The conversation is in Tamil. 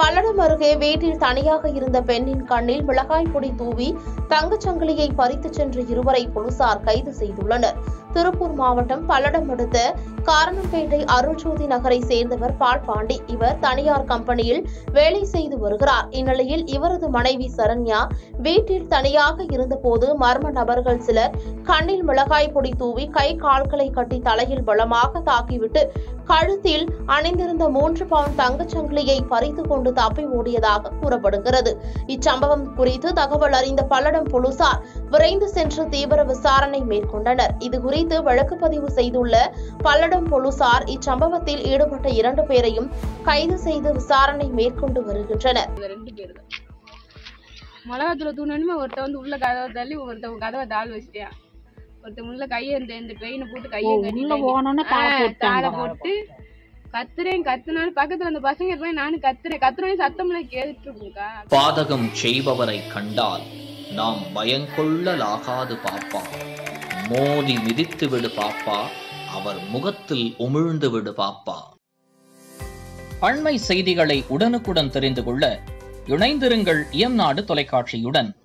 பல்லடம் அருகே வீட்டில் தனியாக இருந்த பெண்ணின் கண்ணில் மிளகாய் பொடி தூவி தங்கச்சங்கிலியை பறித்துச் சென்ற இருவரை போலீசார் கைது செய்துள்ளனர். திருப்பூர் மாவட்டம் பல்லடம் அடுத்த காரணம்பேட்டை அருள்ஜோதி நகரை சேர்ந்தவர் பால்பாண்டி. இவர் தனியார் கம்பெனியில் வேலை செய்து வருகிறார். இந்நிலையில் இவரது மனைவி சரண்யா வீட்டில் தனியாக இருந்தபோது மர்ம நபர்கள் சிலர் கண்ணில் மிளகாய் பொடி தூவி கை கால்களை கட்டி தலையில் பலமாக தாக்கிவிட்டு கழுத்தில் அணிந்திருந்த 3 பவுண்ட் தங்கச்சங்கிலியை பறித்துக் கொண்டு தப்பி ஓடியதாக கூறப்படுகிறது. இச்சம்பவம் குறித்து தகவல் அறிந்த பல்லடம் போலீசார் விரைந்து சென்று தீவிர விசாரணை மேற்கொண்டனர். இதுகுறித்து வழக்கு பதிவு செய்துள்ள பல்லடம் போலீசார் இச்சம்பவத்தில் ஈடுபட்ட 2 பேரையும் கைது செய்து விசாரணை மேற்கொண்டு வருகின்றனர். மிளகாத்தூளை தூணுமே ஒருத்த உள்ள கதவை தள்ளி ஒருத்த கதவை தாள் வச்சிட்டியா, ஒருத்த உள்ள கையை இந்த பெயினை போட்டு கையை தாளை போட்டு கத்துனாலும் பக்கத்துல அந்த பசங்க போய் நானும் கத்துறேன் சத்தம்லாம் கேட்டுட்டு இருக்கா. பாதகம் செய்பவரை கண்டால் நாம் பயங்கொள்ளலாகாது பாப்பா, மோதி மிதித்து விடு பாப்பா, அவர் முகத்தில் உமிழ்ந்து விடு பாப்பா. அண்மை செய்திகளை உடனுக்குடன் தெரிந்து கொள்ள இணைந்திருங்கள் இயம்நாடு தொலைக்காட்சியுடன்.